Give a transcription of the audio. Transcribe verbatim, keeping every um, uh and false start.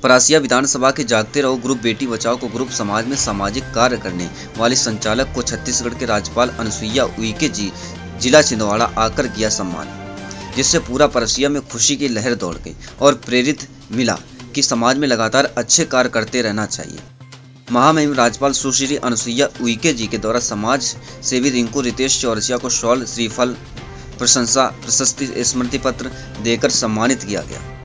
परासिया विधानसभा के जागते रहो ग्रुप बेटी बचाओ को ग्रुप समाज में सामाजिक कार्य करने वाले संचालक को छत्तीसगढ़ के राज्यपाल अनुसुईया उइके जी जिला छिंदवाड़ा आकर किया सम्मान, जिससे पूरा परासिया में खुशी की लहर दौड़ गई और प्रेरित मिला कि समाज में लगातार अच्छे कार्य करते रहना चाहिए। महामहिम राज्यपाल सुश्री अनुसुईया उइके जी के द्वारा समाज सेवी रिंकू रितेश चौरसिया को शॉल, श्रीफल, प्रशंसा, प्रशस्ति, स्मृति पत्र देकर सम्मानित किया गया।